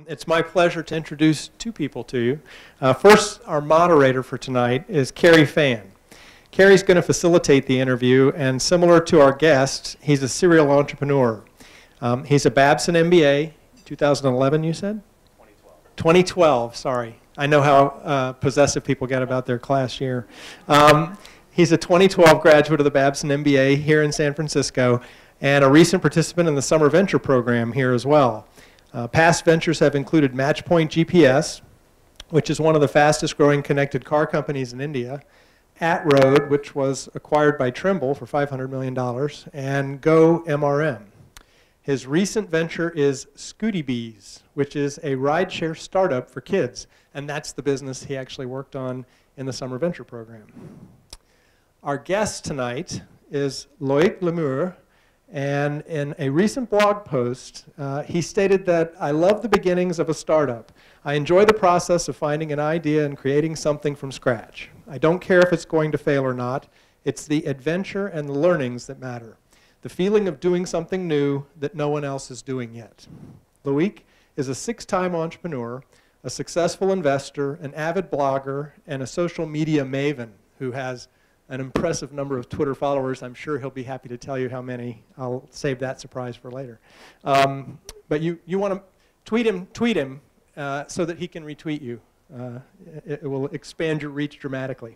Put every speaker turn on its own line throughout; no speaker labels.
It's my pleasure to introduce two people to you. First, our moderator for tonight is Carey Fan. Carey's going to facilitate the interview, and similar to our guest, he's a serial entrepreneur. He's a Babson MBA, 2011 you said? 2012, sorry. I know how possessive people get about their class year. He's a 2012 graduate of the Babson MBA here in San Francisco, and a recent participant in the Summer Venture program here as well. Past ventures have included Matchpoint GPS, which is one of the fastest growing connected car companies in India, At-Road, which was acquired by Trimble for $500 million, and Go MRM. His recent venture is Scooty Bees, which is a rideshare startup for kids, and that's the business he actually worked on in the Summer Venture program. Our guest tonight is Loïc Le Meur, and in a recent blog post, he stated that, "I love the beginnings of a startup. I enjoy the process of finding an idea and creating something from scratch. I don't care if it's going to fail or not. It's the adventure and the learnings that matter. The feeling of doing something new that no one else is doing yet." Loïc is a 6-time entrepreneur, a successful investor, an avid blogger, and a social media maven who has an impressive number of Twitter followers. I'm sure he'll be happy to tell you how many. I'll save that surprise for later. But you want to tweet him so that he can retweet you. It will expand your reach dramatically.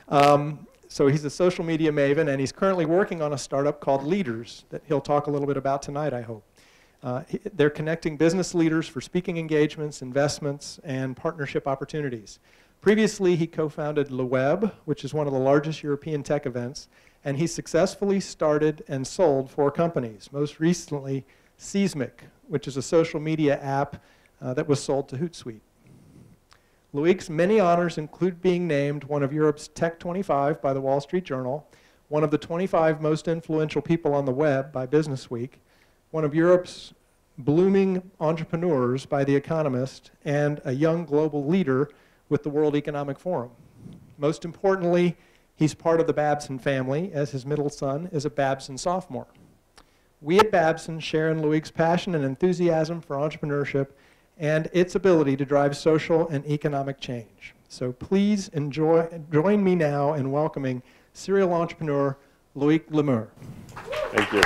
So he's a social media maven, and he's currently working on a startup called Leade.rs that he'll talk a little bit about tonight, I hope. They're connecting business leaders for speaking engagements, investments, and partnership opportunities. Previously, he co-founded LeWeb, which is one of the largest European tech events, and he successfully started and sold 4 companies, most recently Seismic, which is a social media app that was sold to Hootsuite. Loïc's many honors include being named one of Europe's Tech 25 by the Wall Street Journal, one of the 25 most influential people on the web by Business Week, one of Europe's blooming entrepreneurs by The Economist, and a young global leader with the World Economic Forum. Most importantly, he's part of the Babson family, as his middle son is a Babson sophomore. We at Babson share in Loïc's passion and enthusiasm for entrepreneurship and its ability to drive social and economic change. So please join me now in welcoming serial entrepreneur Loïc Le Meur.
Thank you.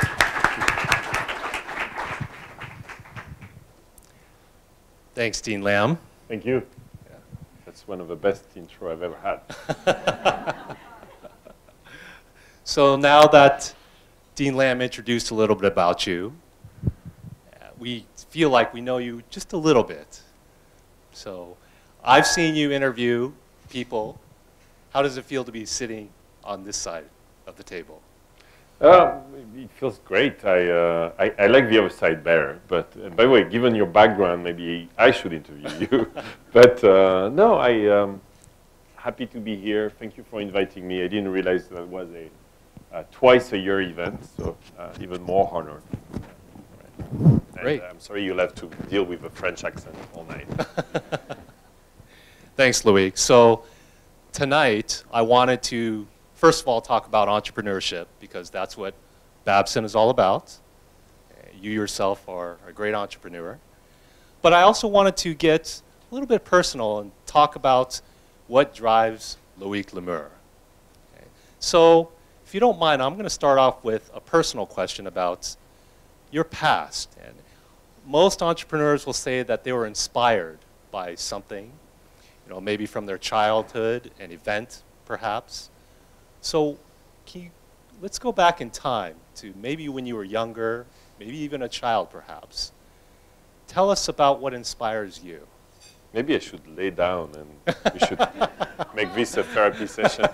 Thanks, Dean Lam.
Thank you. Yeah, that's one of the best intro I've ever had.
So now that Dean Lam introduced a little bit about you, we feel like we know you just a little bit. So I've seen you interview people. How does it feel to be sitting on this side of the table?
It feels great. I like the other side better. But by the way, given your background, maybe I should interview you. But no, I'm happy to be here. Thank you for inviting me. I didn't realize that was a twice-a-year event, so even more honored.
Great.
I'm sorry you'll have to deal with a French accent all night.
Thanks, Loïc. So tonight, I wanted to, first of all, talk about entrepreneurship, because that's what Babson is all about. You yourself are a great entrepreneur. But I also wanted to get a little bit personal and talk about what drives Loïc Le Meur. Okay. So if you don't mind, I'm going to start off with a personal question about your past. And most entrepreneurs will say that they were inspired by something, maybe from their childhood, an event, perhaps. So let's go back in time to maybe when you were younger, maybe even a child, perhaps. Tell us about what inspires you.
Maybe I should lay down and we should make this a therapy session.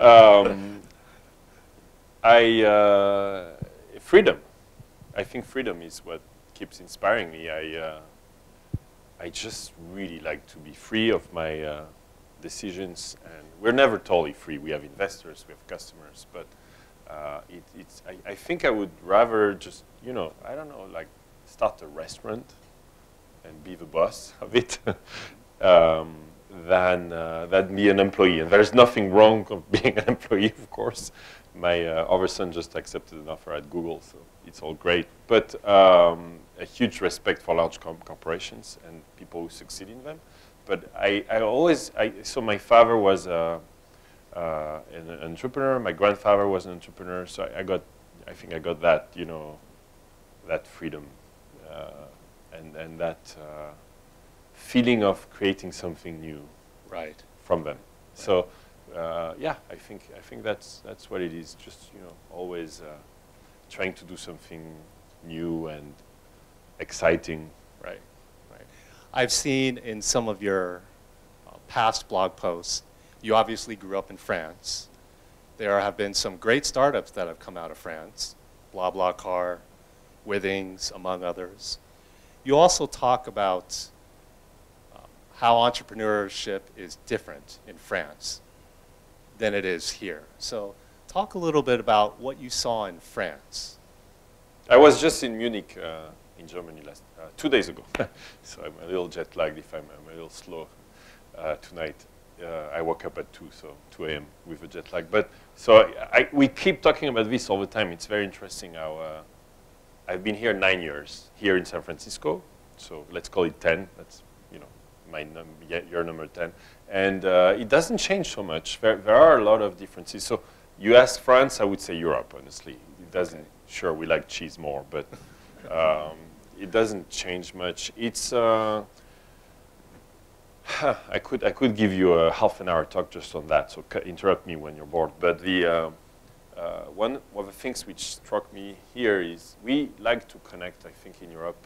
Freedom. I think freedom is what keeps inspiring me. I just really like to be free of my decisions, and we're never totally free. We have investors, we have customers, but I think I would rather just, I don't know, like start a restaurant and be the boss of it than be an employee. And there's nothing wrong with being an employee, of course. My other son just accepted an offer at Google, so it's all great. But a huge respect for large corporations and people who succeed in them. But so my father was an entrepreneur. My grandfather was an entrepreneur. So I think I got that, you know, that freedom and that feeling of creating something new,
Right.
from them. So yeah, I think that's what it is. Just, you know, always trying to do something new and exciting.
Right. Right. I've seen in some of your past blog posts, you obviously grew up in France. There have been some great startups that have come out of France, BlaBlaCar, Withings, among others. You also talk about how entrepreneurship is different in France than it is here. So talk a little bit about what you saw in France.
I was just in Munich, in Germany, 2 days ago. So I'm a little jet lagged if I'm a little slow tonight. I woke up at 2 a.m. with a jet lag. But so we keep talking about this all the time. It's very interesting how I've been here 9 years, here in San Francisco. So let's call it 10. That's, you know, your number 10. And it doesn't change so much. There are a lot of differences. So you ask France, I would say Europe, honestly. It doesn't, okay. Sure, we like cheese more, but it doesn't change much. It's, I could give you a half an hour talk just on that, so interrupt me when you're bored. But one of the things which struck me here is we like to connect, I think, in Europe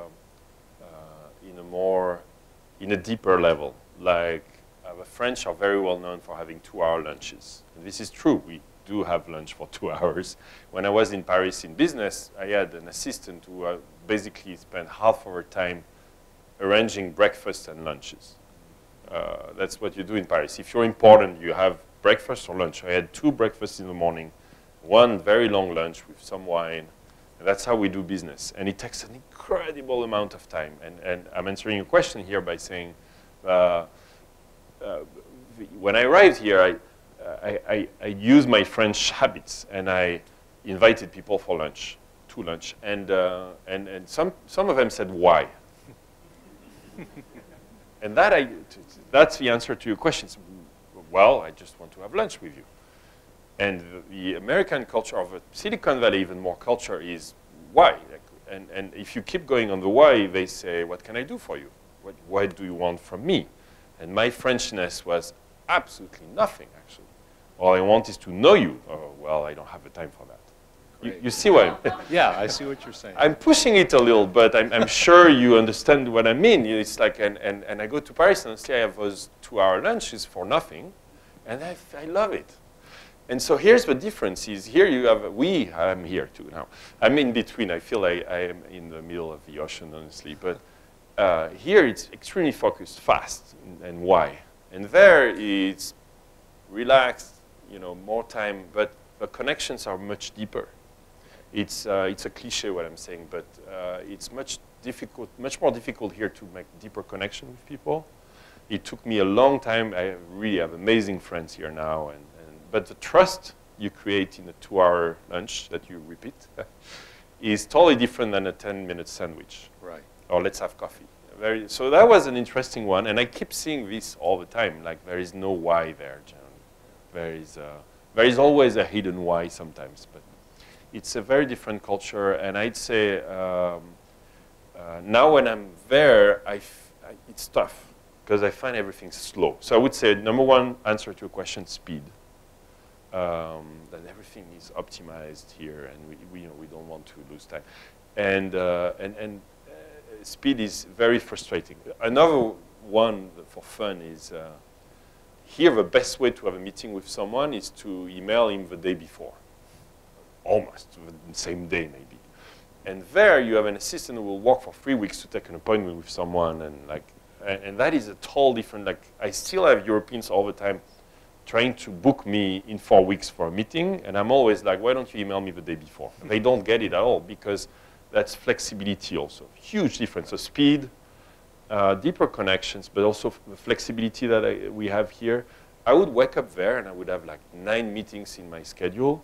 in a deeper level. Like the French are very well known for having 2-hour lunches. And this is true. We do have lunch for 2 hours. When I was in Paris in business, I had an assistant who basically spent half of her time arranging breakfast and lunches. That's what you do in Paris. If you're important, you have breakfast or lunch. I had 2 breakfasts in the morning, 1 very long lunch with some wine. And that's how we do business. And it takes an incredible amount of time. And I'm answering your question here by saying, when I arrived here, I used my French habits, and I invited people for lunch, to lunch. And some of them said, why? And that's the answer to your questions. Well, I just want to have lunch with you. And the American culture, of Silicon Valley, even more culture, is why. And if you keep going on the why, they say, what can I do for you? What do you want from me? And my Frenchness was absolutely nothing, actually. All I want is to know you. Oh, well, I don't have the time for that. You see what I mean?
Yeah, I see what you're saying.
I'm pushing it a little, but I'm sure you understand what I mean. It's like, and I go to Paris, and honestly, I have those 2-hour lunches for nothing, and I love it. And so here's the difference: is here you have I'm here too now. I'm in between. I feel like I am in the middle of the ocean, honestly. But here it's extremely focused, fast, and why. And there it's relaxed, you know, more time, but the connections are much deeper. It's a cliche what I'm saying, but it's much more difficult here to make deeper connection with people. It took me a long time. I really have amazing friends here now, but the trust you create in a 2-hour lunch that you repeat is totally different than a 10-minute sandwich.
Right.
Or let's have coffee. So that was an interesting one, and I keep seeing this all the time. Like there is no why there, generally. There is always a hidden why sometimes, but it's a very different culture. And I'd say now when I'm there, it's tough because I find everything slow. So I would say number 1 answer to your question: speed. That everything is optimized here, and we don't want to lose time, and speed is very frustrating. Another one for fun is here the best way to have a meeting with someone is to email him the day before, almost the same day maybe, and there you have an assistant who will work for 3 weeks to take an appointment with someone, and that is a total different. Like I still have Europeans all the time trying to book me in 4 weeks for a meeting, and I'm always like, why don't you email me the day before? They don't get it at all, because that's flexibility also. Huge difference. So speed, deeper connections, but also the flexibility that we have here. I would wake up there, and I would have like 9 meetings in my schedule,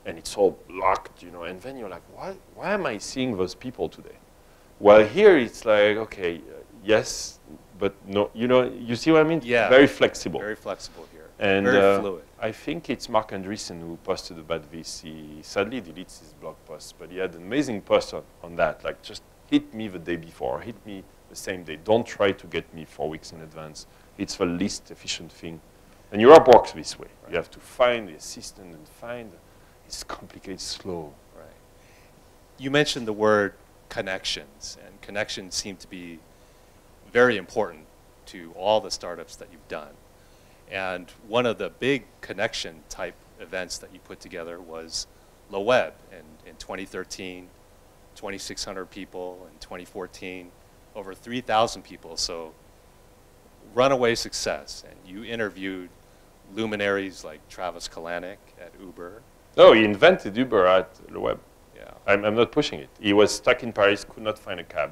and it's all blocked, you know, and then you're like, why am I seeing those people today? Well, here it's like, okay, yes, but no, you know, you see what I mean?
Yeah.
Very flexible.
Very flexible here.
And
very fluid.
I think it's Mark Andreessen who posted about this. He sadly deletes his blog posts, but he had an amazing post on that. Like, just hit me the day before, hit me the same day. Don't try to get me 4 weeks in advance. It's the least efficient thing. And Europe works this way. Right. You have to find the assistant and find. It's complicated, slow.
Right. You mentioned the word connections, and connections seem to be very important to all the startups that you've done. And one of the big connection type events that you put together was LeWeb in 2013, 2,600 people. In 2014, over 3,000 people. So runaway success. And you interviewed luminaries like Travis Kalanick at Uber.
No, he invented Uber at LeWeb.
Yeah.
I'm not pushing it. He was stuck in Paris, could not find a cab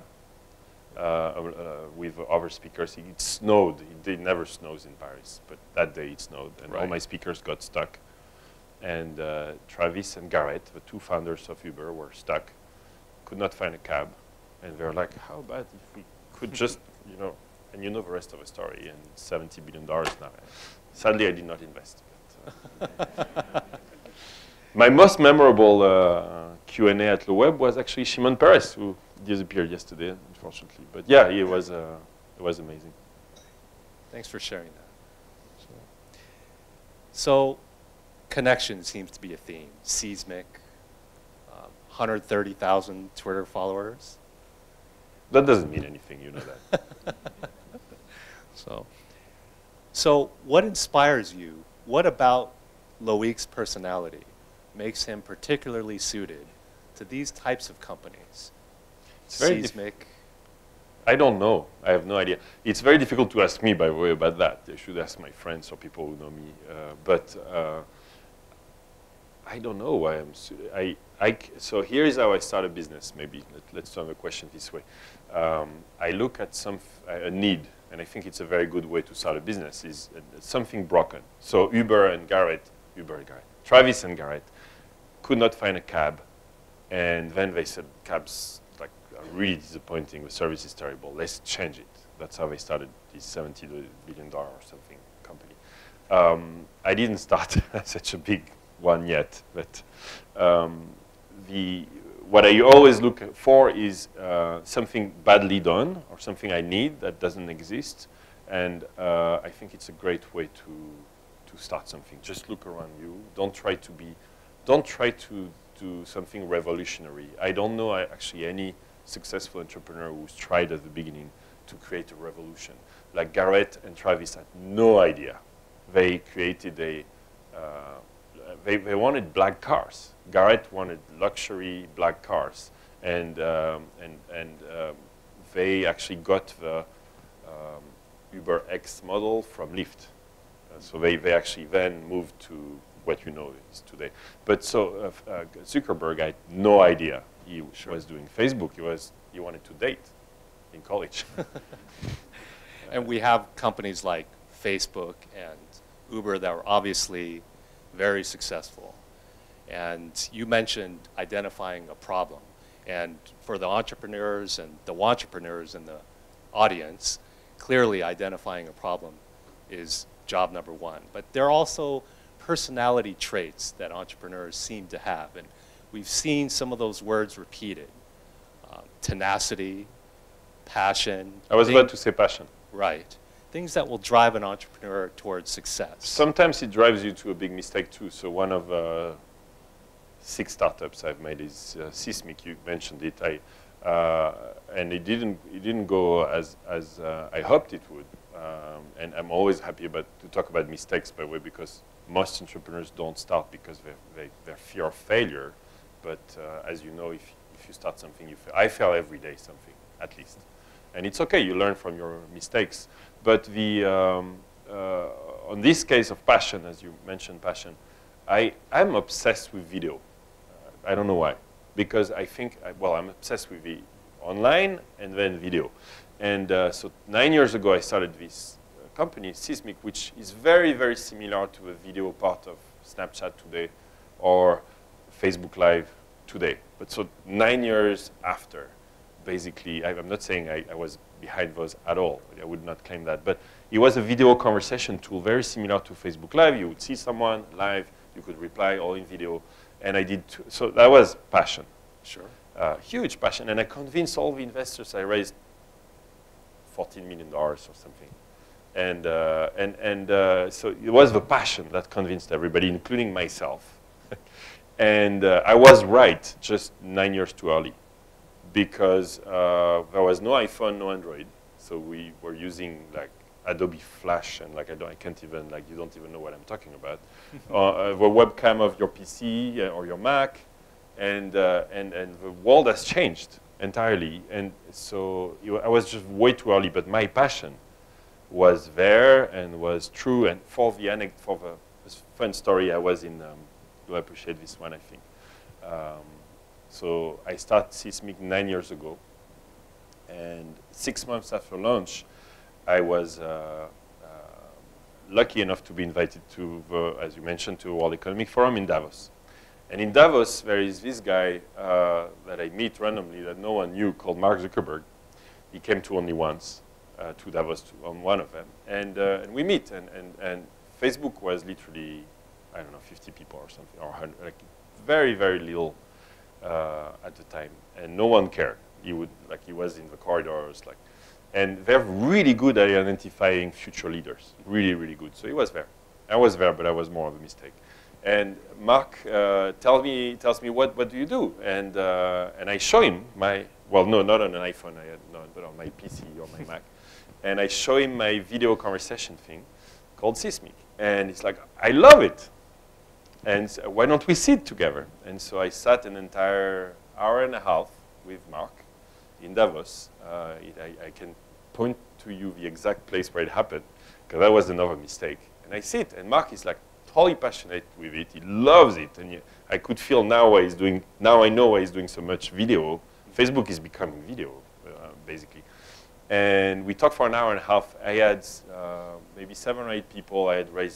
with other speakers. It snowed. It never snows in Paris, but that day it snowed, and all my speakers got stuck. And Travis and Garrett, the two founders of Uber, were stuck, could not find a cab, and they were like, how about if we could just, you know, and you know the rest of the story, and $70 billion now. Sadly, I did not invest. But, my most memorable Q&A at LeWeb was actually Shimon Peres, who disappeared yesterday, unfortunately. But yeah, it was amazing.
Thanks for sharing that. So connection seems to be a theme. Seismic, 130,000 Twitter followers.
That doesn't mean anything, you know that.
So what inspires you? What about Loïc's personality makes him particularly suited to these types of companies? Seismic.
I don't know. I have no idea. It's very difficult to ask me, by the way, about that. I should ask my friends or people who know me. I don't know why I'm suited. So here is how I start a business, maybe. Let's turn the question this way. I look at a need, and I think it's a very good way to start a business, is something broken. So Travis and Garrett could not find a cab, and then they said, cabs are really disappointing, the service is terrible, let's change it. That's how they started this $70 billion or something company. I didn't start such a big one yet, but what I always look for is something badly done or something I need that doesn't exist, and I think it's a great way to start something. Just look around you. Don't try to do something revolutionary. I don't know actually any successful entrepreneur who's tried at the beginning to create a revolution. Like Garrett and Travis had no idea. They created they wanted black cars. Garrett wanted luxury black cars, and they actually got the Uber X model from Lyft. So they actually then moved to what you know is today. But so Zuckerberg had no idea he was doing Facebook. He wanted to date in college.
And we have companies like Facebook and Uber that were obviously very successful. And you mentioned identifying a problem. And for the entrepreneurs and the wantrepreneurs in the audience, clearly identifying a problem is job number one. But there are also personality traits that entrepreneurs seem to have. And we've seen some of those words repeated. Tenacity, passion.
I was about to say passion.
Right. Things that will drive an entrepreneur towards success. Sometimes
it drives you to a big mistake too. So one of 6 startups I've made is Seismic. You mentioned it. And it didn't go as I hoped it would. And I'm always happy to talk about mistakes, by the way, because most entrepreneurs don't start because they fear of failure. But as you know, if you start something, you fail. I fail every day something, at least. And it's okay, you learn from your mistakes. But on this case of passion, as you mentioned passion, I'm obsessed with video. I don't know why. Because I think, I'm obsessed with the online and then video. And so 9 years ago, I started this company, Seismic, which is very, very similar to the video part of Snapchat today, or Facebook Live today. But so 9 years after, basically, I'm not saying I was behind those at all. I would not claim that. But it was a video conversation tool, very similar to Facebook Live. You would see someone live, you could reply all in video. And I did, so that was passion.
Sure.
Huge passion. And I convinced all the investors. I raised $14 million or something. And so it was the passion that convinced everybody, including myself. And I was right, just 9 years too early, because there was no iPhone, no Android. So we were using like Adobe Flash, and like I can't even, like, you don't even know what I'm talking about. The webcam of your PC or your Mac, and the world has changed entirely. And so I was just way too early, but my passion was there and was true. And for the fun story, I was in, you'll appreciate this one, I think. So I started Seismic 9 years ago. And 6 months after launch, I was lucky enough to be invited to, as you mentioned, to World Economic Forum in Davos. And in Davos, there is this guy that I meet randomly that no one knew, called Mark Zuckerberg. He came to only once to Davos on one of them. And we meet. And Facebook was literally, I don't know, 50 people or something, or 100, like very, very little at the time. And no one cared. He was in the corridors, like. And they're really good at identifying future leaders, really, really good. So he was there. I was there, but I was more of a mistake. And Mark tells me, what do you do? And I show him my, well, no, not on an iPhone, but on my PC or my Mac. And I show him my video conversation thing called Seismic. And he's like, I love it. And so why don't we sit together? And so I sat an entire hour and a half with Mark in Davos. I can point to you the exact place where it happened, because that was another mistake. And I sit, and Mark is like totally passionate with it. He loves it, and I could feel now why he's doing. Now I know why he's doing so much video. Facebook is becoming video, basically. And we talked for an hour and a half. I had maybe 7 or 8 people. I had raised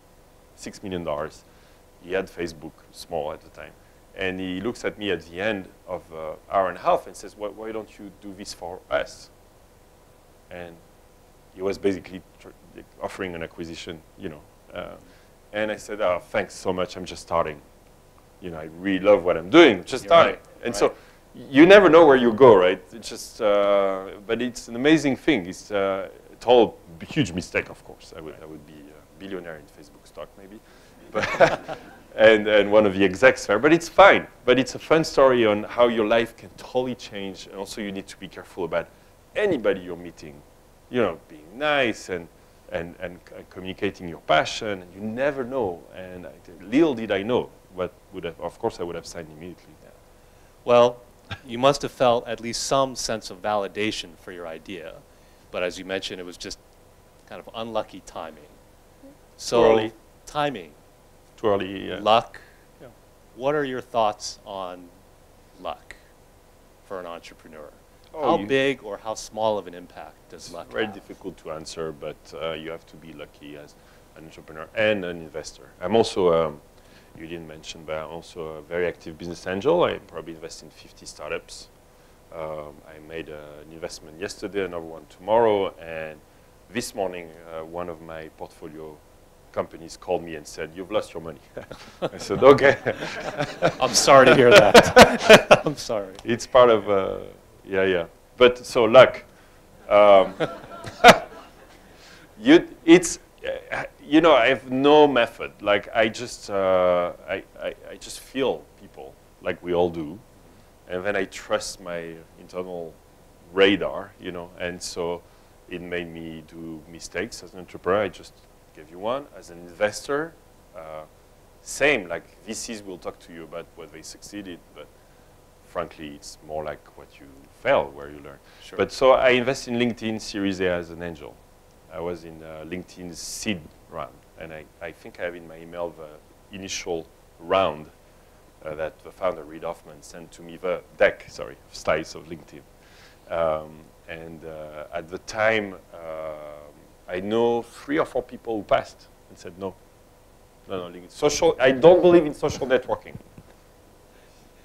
$6 million. He had Facebook, small at the time. And he looks at me at the end of an hour and a half and says, why don't you do this for us? And he was basically offering an acquisition, you know. And I said, oh, thanks so much. I'm just starting. You know, I really love what I'm doing. Just starting.
Right.
And so you never know where you go, right? It's just, but it's an amazing thing. It's a total huge mistake, of course. I would be a billionaire in Facebook stock, maybe. But and one of the execs there. But it's fine. But it's a fun story on how your life can totally change. And also you need to be careful about anybody you're meeting. You know, being nice and communicating your passion. You never know. And little did I know what would have, of course I would have signed immediately.
Yeah. Well, you must have felt at least some sense of validation for your idea. But as you mentioned, it was just kind of unlucky timing. So
Too early.
Timing.
Too early.
Luck.
Yeah.
What are your thoughts on luck for an entrepreneur?
Oh,
How big or how small of an impact does luck have?
It's very difficult to answer, but you have to be lucky as an entrepreneur and an investor. I'm also, you didn't mention, but I'm also a very active business angel. I probably invest in 50 startups. I made an investment yesterday, another one tomorrow, and this morning, one of my portfolio companies called me and said, "You've lost your money." I said, "Okay."
I'm sorry to hear that. I'm sorry.
It's part of, yeah. But so luck. You know, I have no method. Like I just feel people, like we all do, and then I trust my internal radar, you know, and so it made me do mistakes as an entrepreneur. I just gave you one. As an investor, same, like VCs will talk to you about what they succeeded, but frankly, it's more like what you fail, where you learn.
Sure.
But so I invest in LinkedIn Series A as an angel. I was in LinkedIn's seed round, and I think I have in my email the initial round that the founder, Reid Hoffman, sent to me, the deck, sorry, slides of LinkedIn. At the time, I know 3 or 4 people who passed and said no. No, social. I don't believe in social networking.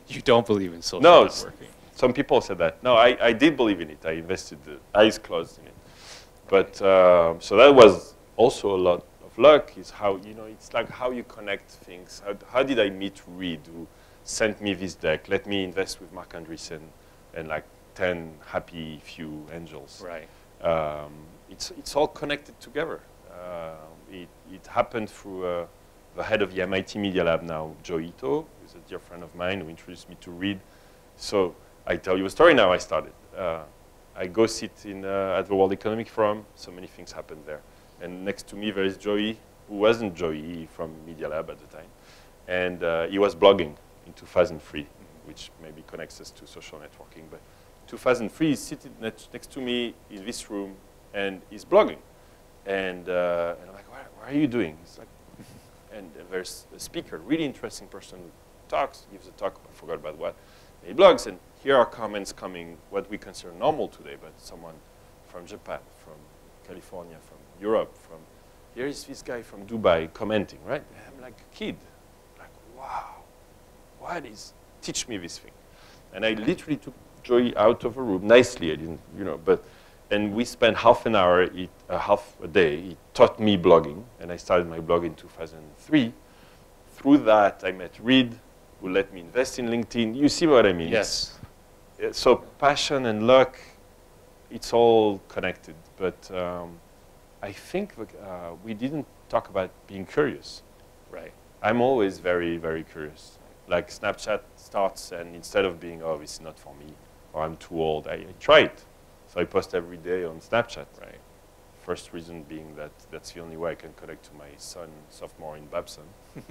You don't believe in social
No,
networking.
some people said that. No, I did believe in it. I invested eyes closed in it. But so that was also a lot of luck. Is how it's like how you connect things. How did I meet Reed, who sent me this deck? Let me invest with Mark Andreessen, and like 10 happy few angels.
Right.
It's all connected together. It happened through the head of the MIT Media Lab now, Joe Ito, who's a dear friend of mine who introduced me to Reed. So I tell you a story now. I started. I go sit at the World Economic Forum. So many things happened there. And next to me there is Joey, who wasn't Joey from Media Lab at the time. And he was blogging in 2003, which maybe connects us to social networking. But 2003, he's sitting next to me in this room, and he's blogging. And I'm like, what are you doing? It's like, and there's a speaker, really interesting person who talks, gives a talk, I forgot about what. And he blogs, and here are comments coming, what we consider normal today, but someone from Japan, from California, from Europe, here is this guy from Dubai commenting, right? And I'm like a kid, like, wow, teach me this thing. And I literally took Joey out of a room, nicely, I didn't, and we spent half an hour, half a day. He taught me blogging, and I started my blog in 2003. Through that, I met Reed, who let me invest in LinkedIn. You see what I mean?
Yes.
So passion and luck, it's all connected. But I think we didn't talk about being curious.
Right.
I'm always very, very curious. Like Snapchat starts, and instead of being, oh, this is not for me, or I'm too old, I try it. So I post every day on Snapchat.
Right.
First reason being that that's the only way I can connect to my son, sophomore in Babson.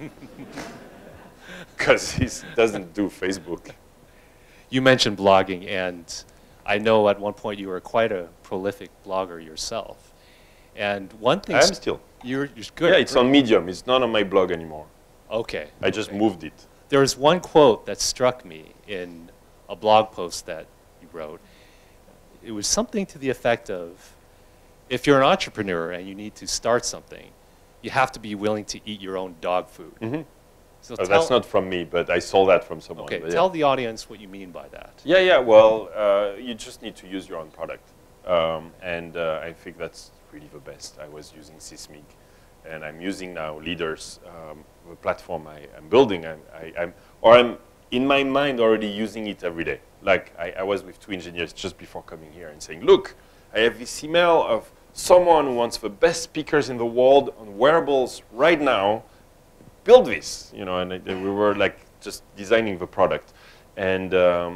Because he doesn't do Facebook.
You mentioned blogging, and I know at one point you were quite a prolific blogger yourself. And one thing...
I am still.
You're good.
Yeah, it's on Medium. It's not on my blog anymore.
Okay.
I just moved it.
There was one quote that struck me in a blog post that you wrote. It was something to the effect of, if you're an entrepreneur and you need to start something, you have to be willing to eat your own dog food.
Mm-hmm.
So
that's not from me, but I saw that from someone.
Okay,
yeah.
Tell the audience what you mean by that.
Yeah, well, you just need to use your own product. And I think that's really the best. I was using Sysmic, and I'm using now Leade.rs, the platform I'm building. I'm in my mind already using it every day. Like I was with 2 engineers just before coming here and saying, look, I have this email of someone who wants the best speakers in the world on wearables right now. Build this, and we were like just designing the product. And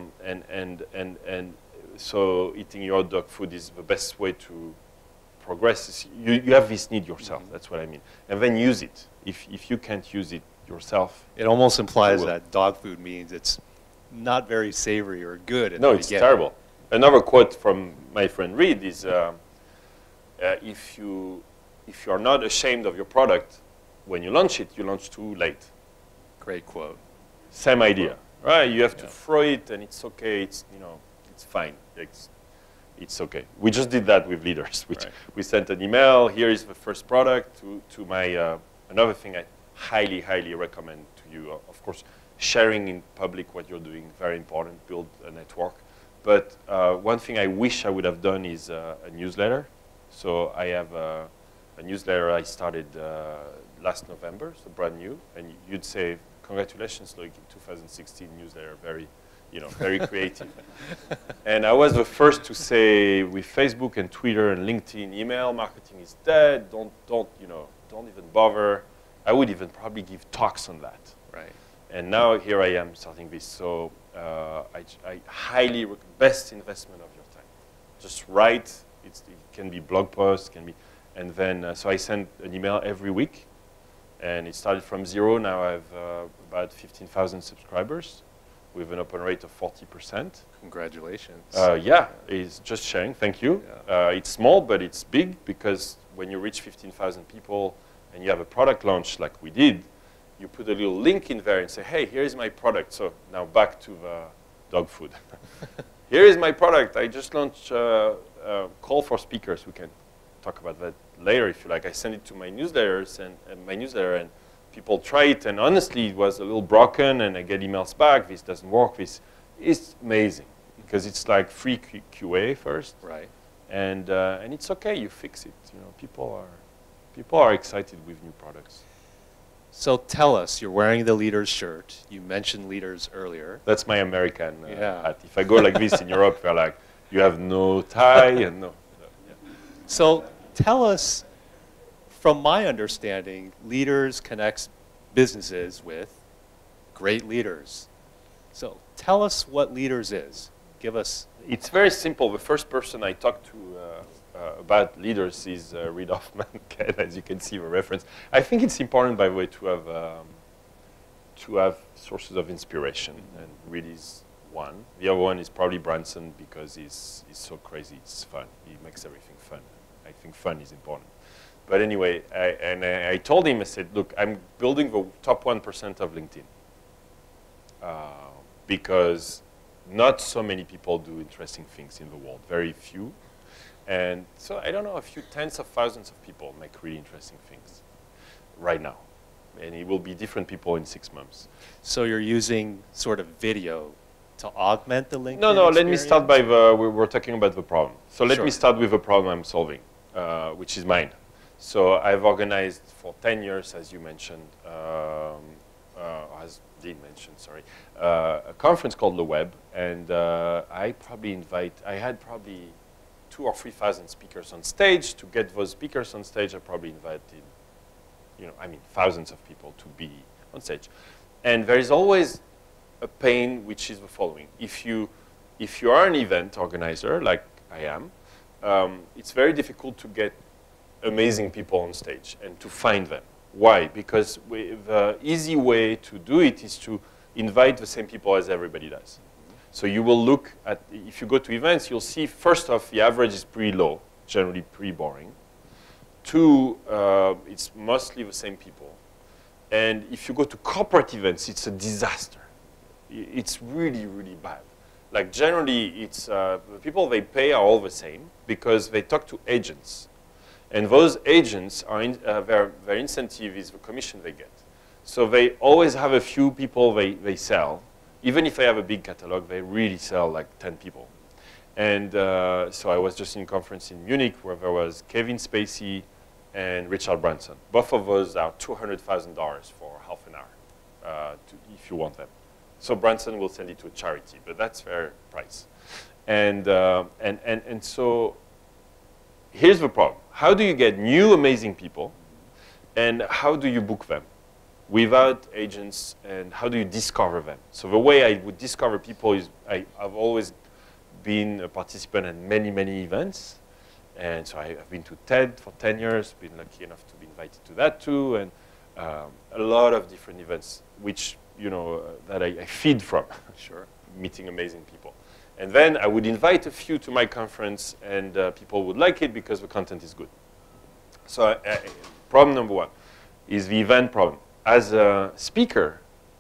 so eating your dog food is the best way to progress. You have this need yourself, that's what I mean. And then use it. If you can't use it yourself.
It almost implies that dog food means it's not very savory or good.
No, it's terrible. Another quote from my friend Reed is, if you're not ashamed of your product, when you launch it, you launch too late.
Great quote.
Same idea, right? You have to throw it, and it's okay. It's fine. It's okay. We just did that with Leade.rs. We sent an email. Here is the first product to my. Another thing I highly, highly recommend to you. Of course, sharing in public what you're doing, very important. Build a network. But one thing I wish I would have done is a newsletter. So I have a newsletter I started last November, so brand new. And you'd say, congratulations, Loïc, in 2016 newsletter, very creative. And I was the first to say, with Facebook and Twitter and LinkedIn, email marketing is dead. Don't even bother. I would even probably give talks on that.
Right.
And now here I am starting this. So I highly recommend best investment of your time. Just write. It can be blog posts, can be, and then so I send an email every week, and it started from 0. Now I have about 15,000 subscribers, with an open rate of 40%.
Congratulations.
Yeah, it's just sharing. Thank you.
Yeah.
It's small, but it's big, because when you reach 15,000 people and you have a product launch like we did, you put a little link in there and say, hey, here is my product. So now back to the dog food. Here is my product. I just launched a call for speakers. We can talk about that later if you like. I send it to my newsletters and my newsletter, and people try it, and honestly, it was a little broken, and I get emails back, this doesn't work, this is amazing, because it's like free QA first.
Right.
And it's okay, you fix it. You know, people are excited with new products.
So tell us, you're wearing the Leade.rs shirt. You mentioned Leade.rs earlier.
That's my American
Yeah.
hat. If I go like this in Europe, they're like, you have no tie and no. Yeah.
So tell us, from my understanding, Leade.rs connects businesses with great leaders. So tell us what Leade.rs is. Give us.
It's very simple. The first person I talked to about Leade.rs is Reid Hoffman, as you can see the reference. I think it's important, by the way, to have sources of inspiration, and Reid is one. The other one is probably Branson, because he's so crazy. It's fun. He makes everything fun. I think fun is important. But anyway, I told him, I said, look, I'm building the top 1% of LinkedIn because not so many people do interesting things in the world, very few. And so I don't know, a few tens of thousands of people make really interesting things right now. And it will be different people in 6 months.
So you're using sort of video to augment the LinkedIn
No,
experience?
let me start by we're talking about the problem. So let me start with the problem I'm solving, which is mine. So I've organized for 10 years, as you mentioned, as Dean mentioned, sorry, a conference called LeWeb. And I had probably 2,000 or 3,000 speakers on stage. To get those speakers on stage, I probably invited, thousands of people to be on stage. And there is always a pain, which is the following. If you are an event organizer, like I am, it's very difficult to get amazing people on stage and to find them. Why? Because the easy way to do it is to invite the same people as everybody does. So you will look at, if you go to events, you'll see, first off, the average is pretty low, generally pretty boring. 2, it's mostly the same people. And if you go to corporate events, it's a disaster. It's really, really bad. Like generally, it's the people they pay are all the same because they talk to agents. And those agents, are their incentive is the commission they get. So they always have a few people they sell. Even if they have a big catalog, they really sell like 10 people. And so I was just in a conference in Munich where there was Kevin Spacey and Richard Branson. Both of those are $200,000 for half an hour if you want them. So Branson will send it to a charity, but that's their price. And so here's the problem. How do you get new amazing people, and how do you book them without agents, and how do you discover them? So the way I would discover people is I've always been a participant in many, many events. And so I've been to TED for 10 years, been lucky enough to be invited to that too, and a lot of different events, which, that I feed from.
Sure.
Meeting amazing people. And then I would invite a few to my conference, and people would like it because the content is good. So problem number 1 is the event problem. As a speaker,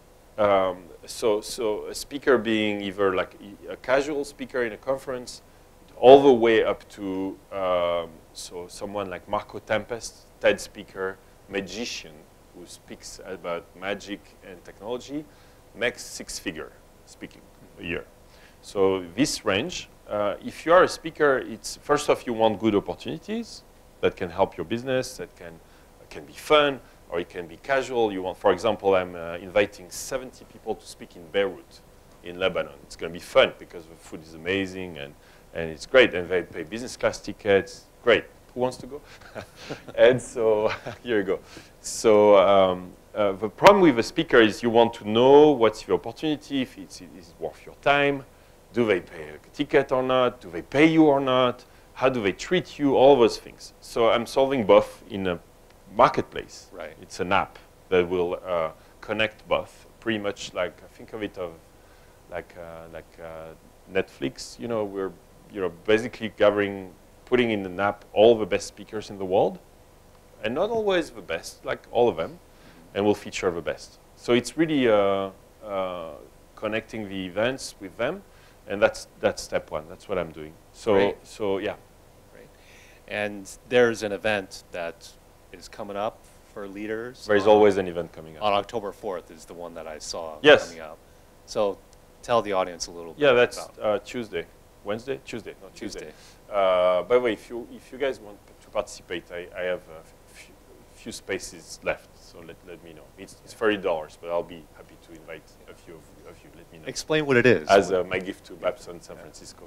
so a speaker being either like a casual speaker in a conference, all the way up to so someone like Marco Tempest, TED speaker, magician, who speaks about magic and technology, makes 6-figure speaking a year. So this range, if you are a speaker, it's first off, you want good opportunities that can help your business, that can be fun, or it can be casual. You want, for example, I'm inviting 70 people to speak in Beirut, in Lebanon. It's going to be fun because the food is amazing and it's great, and they pay business class tickets. Great. Who wants to go? And so here you go. So the problem with a speaker is you want to know what's the opportunity, if is it worth your time. Do they pay a ticket or not? Do they pay you or not? How do they treat you? All those things. So I'm solving both in a marketplace.
Right.
It's an app that will connect both. Pretty much like, think of it like Netflix. We're basically putting in an app all the best speakers in the world, and not always the best, like all of them, and we'll feature the best. So it's really connecting the events with them, and that's step 1. That's what I'm doing. So
Great.
So yeah.
Great. And there's an event that is coming up for Leade.rs.
There is always an event coming up.
On October 4th is the one that I saw
Yes.
coming up. So tell the audience a little bit
Yeah, that's
about
Tuesday. Wednesday? Tuesday, no, Tuesday.
Tuesday.
By the way, if you guys want to participate, I have a few spaces left, so let me know. It's $30, but I'll be happy to invite a few of you. Let me know.
Explain what it is.
As my gift to Babson San Francisco.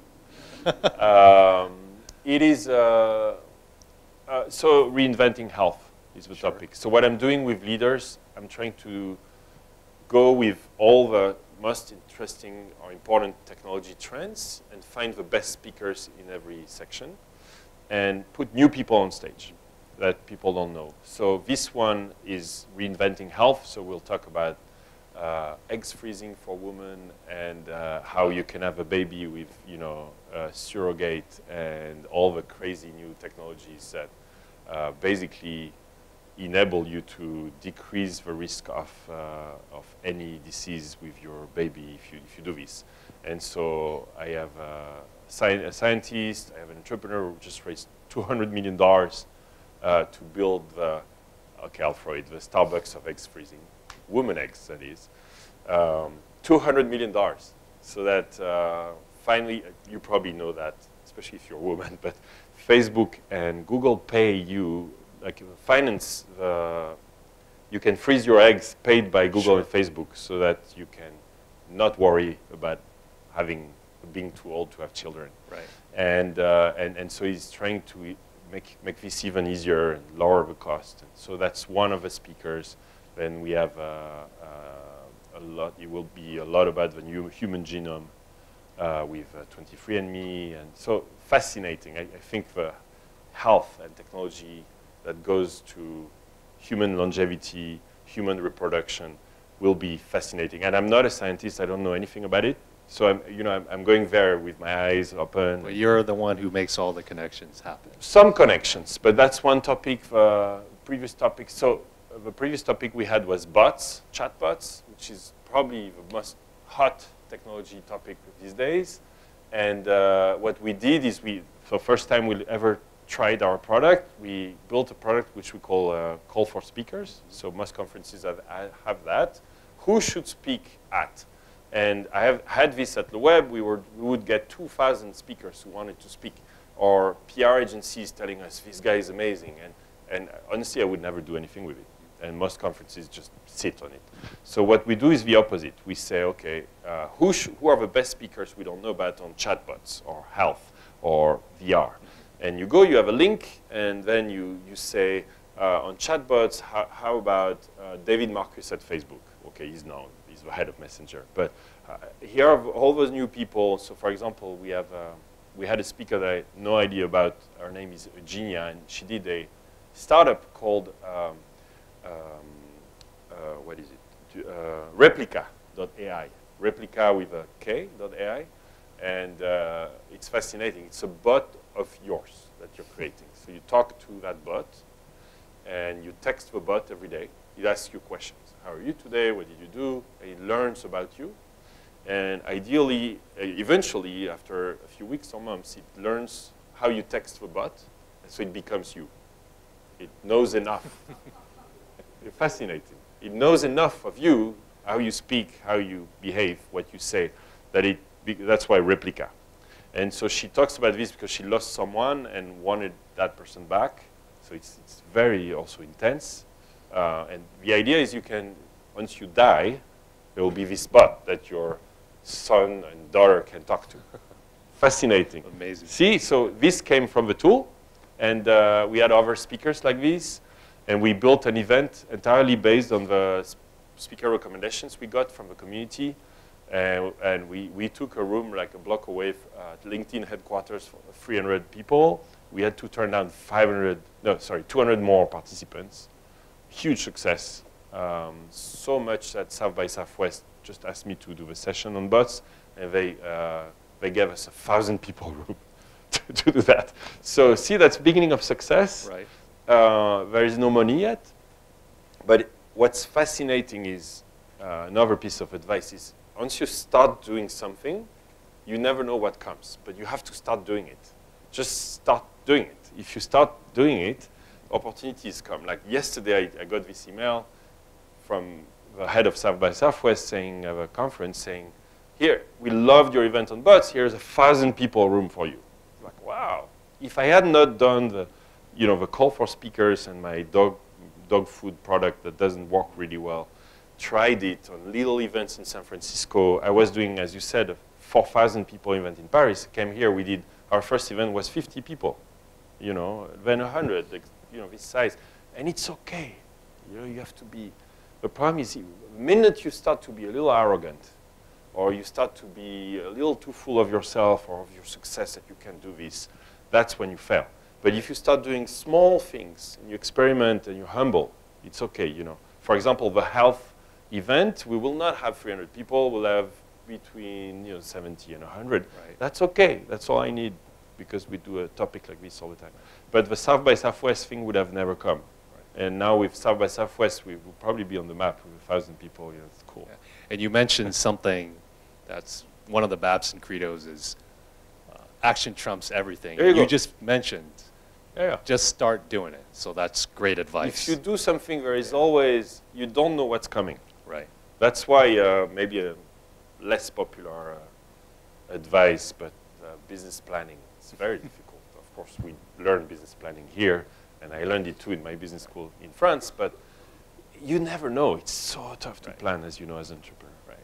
It is, so reinventing health is the topic. So what I'm doing with Leade.rs, I'm trying to go with all the most interesting or important technology trends and find the best speakers in every section and put new people on stage that people don't know. So this one is reinventing health. So we'll talk about eggs freezing for women and how you can have a baby with, surrogate and all the crazy new technologies that basically enable you to decrease the risk of any disease with your baby if you do this. And so I have a scientist, I have an entrepreneur who just raised $200 million to build the, okay, I'll throw it, the Starbucks of eggs freezing, women eggs, that is. $200 million. So that finally, you probably know that, especially if you're a woman, but Facebook and Google pay you, like finance, you can freeze your eggs paid by Google and Facebook so that you can not worry about being too old to have children.
Right.
And so he's trying to make this even easier and lower the cost. And so that's one of the speakers. Then we have a lot. It will be a lot about the new human genome with 23andMe, and so fascinating. I think the health and technology that goes to human longevity, human reproduction, will be fascinating. And I'm not a scientist; I don't know anything about it. So I'm going there with my eyes open.
But you're the one who makes all the connections happen.
Some connections, but that's one topic. Previous topic. So the previous topic we had was bots, chatbots, which is probably the most hot technology topic these days. And what we did is for the first time we ever tried our product, we built a product which we call Call for Speakers. So most conferences have that. Who should speak at? And I have had this at LeWeb. We would get 2,000 speakers who wanted to speak, or PR agencies telling us, this guy is amazing. And honestly, I would never do anything with it. And most conferences just sit on it. So what we do is the opposite. We say, okay, who are the best speakers we don't know about on chatbots or health or VR? And you go, you have a link, and then you say, on chatbots, how about David Marcus at Facebook? Okay, he's known. He's the head of Messenger. But here are all those new people. So for example, we had a speaker that I had no idea about. Her name is Eugenia, and she did a startup called, what is it? Replica.ai. Replica with a K.ai. And it's fascinating. It's a bot of yours that you're creating. So you talk to that bot, and you text the bot every day. It asks you questions. How are you today? What did you do? And it learns about you. And ideally, eventually, after a few weeks or months, it learns how you text the bot. And so it becomes you. It knows enough. It's fascinating. It knows enough of you, how you speak, how you behave, what you say, that's why Replica. And so she talks about this because she lost someone and wanted that person back. So it's very also intense. And the idea is you can, once you die, there will be this bot that your son and daughter can talk to. Fascinating.
Amazing.
See, so this came from the tool. And we had other speakers like this. And we built an event entirely based on the speaker recommendations we got from the community. And we took a room like a block away at LinkedIn headquarters for 300 people. We had to turn down 200 more participants. Huge success. So much that South by Southwest just asked me to do the session on bots, and they gave us 1,000 people room to do that. So see, that's beginning of success.
Right.
There is no money yet. But what's fascinating is, another piece of advice is, once you start doing something, you never know what comes, but you have to start doing it. Just start doing it. If you start doing it, opportunities come. Like yesterday, I got this email from the head of South by Southwest saying, of a conference saying, here, we loved your event on bots. Here's 1,000 people room for you. Like, wow. If I had not done the, the call for speakers and my dog food product that doesn't work really well, tried it on little events in San Francisco. I was doing, as you said, a 4,000 people event in Paris. Came here, we did, our first event was 50 people, then 100, this size. And it's okay. You have to be, the problem is the minute you start to be a little arrogant, or you start to be a little too full of yourself or of your success that you can do this, that's when you fail. But if you start doing small things, and you experiment and you're humble, it's okay, For example, the health event, we will not have 300 people, we'll have between 70 and 100. Right. That's okay, that's all I need, because we do a topic like this all the time. But the South by Southwest thing would have never come. Right. And now with South by Southwest, we will probably be on the map with 1,000 people, it's cool.
Yeah. And you mentioned something that's one of the Babson credos is action trumps everything.
You
just mentioned, just start doing it. So that's great advice.
If you do something, there is always, you don't know what's coming.
Right.
That's why maybe a less popular advice, but business planning is very difficult. Of course, we learn business planning here, and I learned it too in my business school in France, but you never know. It's so tough to plan, as you know, as an entrepreneur.
Right.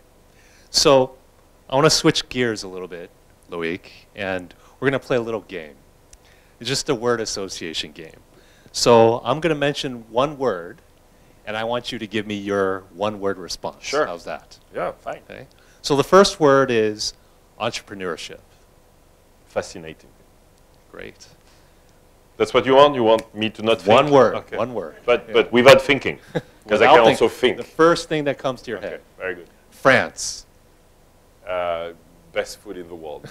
So I want to switch gears a little bit, Loïc, and we're going to play a little game. It's just a word association game. So I'm going to mention one word, and I want you to give me your one-word response.
Sure.
How's that?
Yeah, fine.
Okay. So the first word is entrepreneurship.
Fascinating.
Great.
That's what you want? You want me to not think?
One word.
Okay.
One word.
But without thinking, because I can also think.
The first thing that comes to your head.
Very good.
France.
Best food in the world.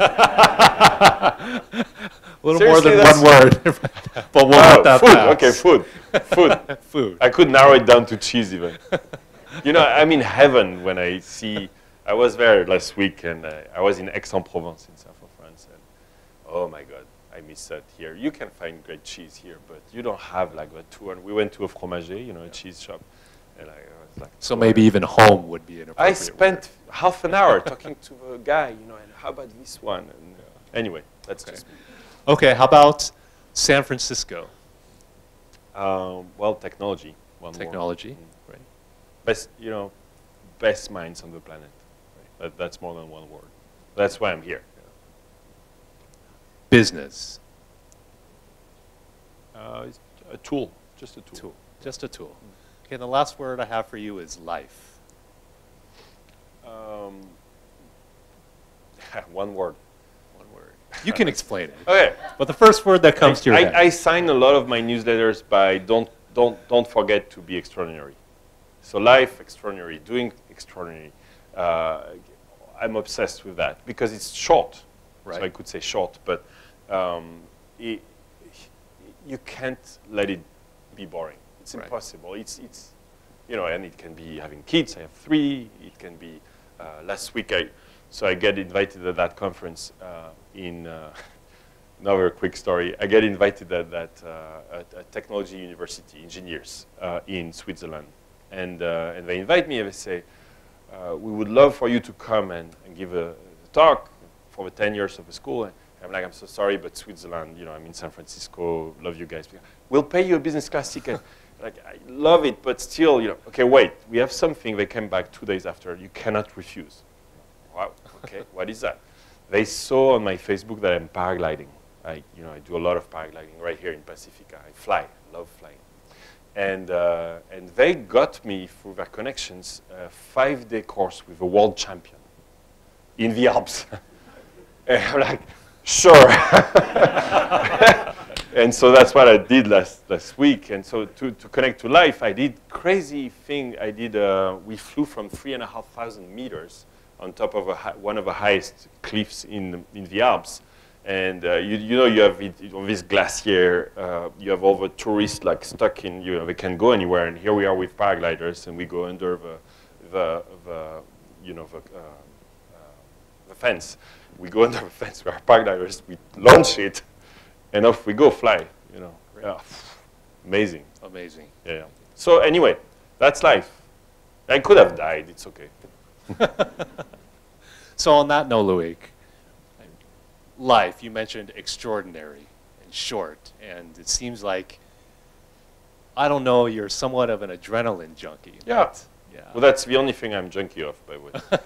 A little
Seriously,
more than one word, but we'll let that
food.
pass.
Okay, food. Food.
Food.
I could narrow it down to cheese even. I'm in heaven when I see. I was there last week, and I was in Aix-en-Provence in south of France, and oh my God, I miss that here. You can find great cheese here, but you don't have like the tour. And we went to a fromager, a cheese shop, and I was like.
So maybe even home would be an appropriate
I spent half an hour talking to the guy, and how about this one? And anyway, that's just me.
Okay, how about San Francisco?
Well, technology.
Technology, right.
Best, best minds on the planet. Right? That's more than one word. That's why I'm here.
Business.
It's a tool, just a tool.
Just a tool. Okay, the last word I have for you is life.
One word.
One word. You can explain it.
Okay.
But the first word that comes to your head.
I sign a lot of my newsletters by don't forget to be extraordinary. So life, extraordinary. Doing, extraordinary. I'm obsessed with that because it's short. Right. So I could say short, but you can't let it be boring. It's impossible. It's and it can be having kids. I have 3. It can be last week. So I get invited at that conference in another quick story. I get invited at a technology university, engineers in Switzerland, and they invite me and they say, we would love for you to come and give a talk for the 10 years of the school. And I'm like, I'm so sorry, but Switzerland, I'm in San Francisco, love you guys. We'll pay you a business class ticket. Like, I love it, but still, okay, wait, we have something. They came back 2 days after. You cannot refuse. Wow, okay, what is that? They saw on my Facebook that I'm paragliding. I do a lot of paragliding right here in Pacifica. I fly, love flying. And they got me through their connections a 5-day course with a world champion in the Alps. And I'm like, sure. And so that's what I did last week. And so to connect to life, I did crazy thing. We flew from 3,500 meters on top of one of the highest cliffs in the Alps. And you have on this glacier, you have all the tourists like stuck in, they can't go anywhere. And here we are with paragliders, and we go under the fence. We go under the fence with our paragliders, we launch it, and off we go, fly. Yeah. Amazing.
Amazing.
Yeah. So anyway, that's life. I could have died. It's okay.
So on that note, Loïc, life, you mentioned extraordinary and short, and it seems like, I don't know, you're somewhat of an adrenaline junkie.
Yeah.
But, yeah.
Well, that's the only thing I'm junkie of, by the way.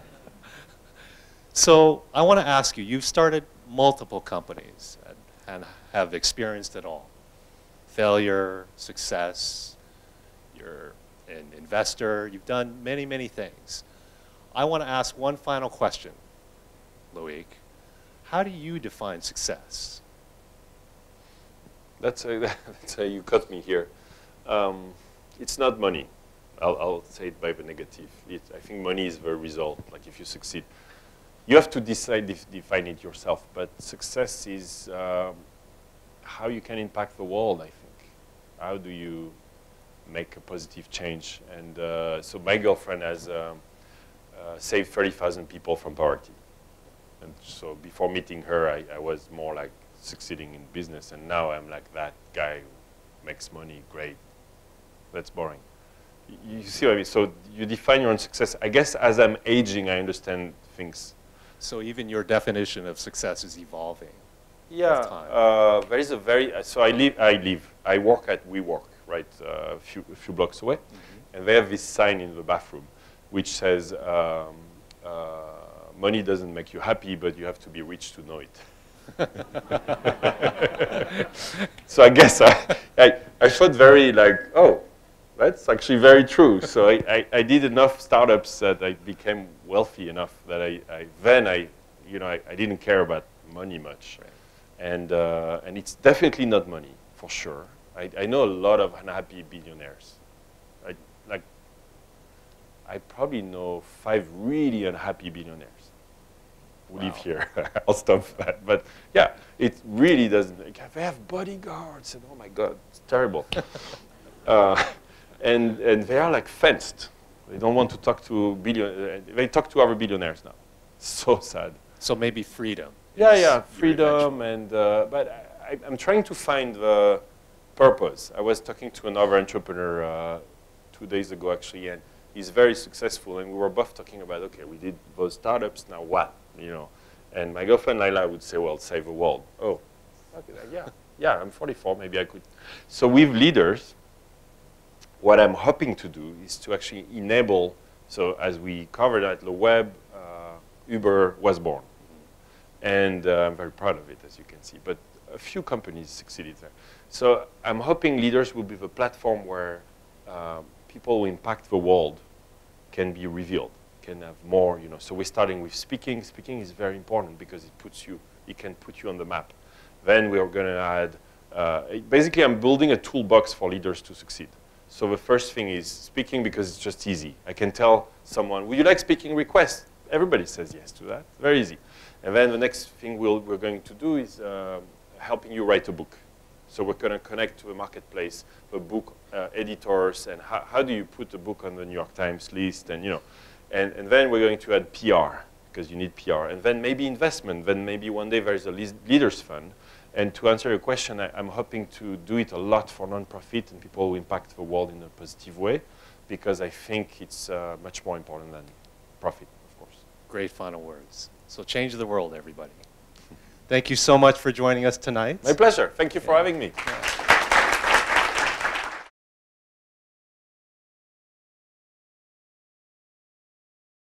So I want to ask you, you've started multiple companies and have experienced it all. Failure, success, you're an investor, you've done many, many things. I want to ask one final question, Loïc. How do you define success?
That's a you cut me here. It's not money. I'll say it by the negative. I think money is the result, like if you succeed. You have to define it yourself, but success is how you can impact the world, I think. How do you make a positive change? And so my girlfriend has saved 30,000 people from poverty. And so before meeting her, I was more like succeeding in business, and now I'm like that guy who makes money, great. That's boring. You see what I mean? So you define your own success. I guess as I'm aging, I understand things.
So even your definition of success is evolving.
Yeah, there is a very, so I work at WeWork, right, a few blocks away, and they have this sign in the bathroom which says, money doesn't make you happy, but you have to be rich to know it. So I guess I felt very like, oh, that's actually very true. So I did enough startups that I became wealthy enough that I didn't care about money much.
Right.
And it's definitely not money, for sure. I know a lot of unhappy billionaires. I probably know 5 really unhappy billionaires who live here. I'll stop that. But yeah, it really doesn't. Like, they have bodyguards, and oh my God, it's terrible. And they are like fenced. They don't want to talk to they talk to other billionaires now. So sad.
So maybe freedom.
Yeah, freedom, and but I'm trying to find the purpose. I was talking to another entrepreneur 2 days ago, actually, and he's very successful, and we were both talking about, okay, we did those startups, now what, you know? And my girlfriend Laila would say, well, save the world. Oh, okay, yeah, I'm 44, maybe I could. So with Leade.rs, what I'm hoping to do is to actually enable, so as we covered at LeWeb, Uber was born. And I'm very proud of it, as you can see. But a few companies succeeded there. So I'm hoping Leade.rs will be the platform where people who impact the world can be revealed, can have more, you know. So we're starting with speaking. Speaking is very important because it can put you on the map. Then we are going to add, basically I'm building a toolbox for leaders to succeed. So the first thing is speaking because it's just easy. I can tell someone, would you like speaking requests? Everybody says yes to that, very easy. And then the next thing we're going to do is helping you write a book. So we're going to connect to a marketplace, the book editors, and how do you put a book on the New York Times list, and you know, and then we're going to add PR because you need PR, and then maybe investment. Then maybe one day there's a Leade.rs fund. And to answer your question, I'm hoping to do it a lot for nonprofit and people who impact the world in a positive way, because I think it's much more important than profit, of course.
Great final words. So change the world, everybody. Thank you so much for joining us tonight.
My pleasure. Thank you for having me.
Yeah.